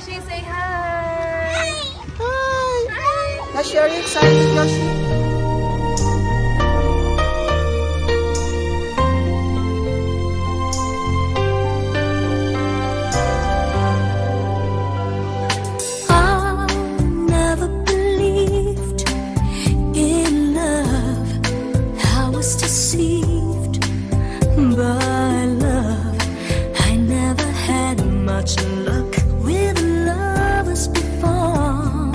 Yoshi, say hi. Hi. Yoshi, are you excited, Yoshi? Deceived by love. I never had much luck with lovers before,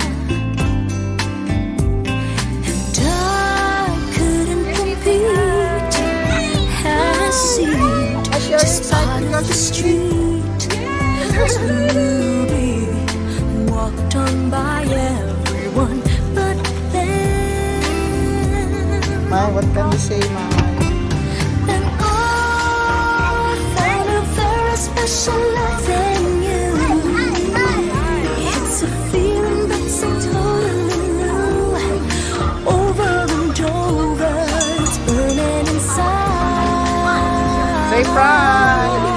and I couldn't compete. Had a seat just part of the street to be walked on by everyone, but then what can you say, Ma? and I found a very special love in you. It's a feeling that's so totally new. Over and over, it's burning inside. Say pride.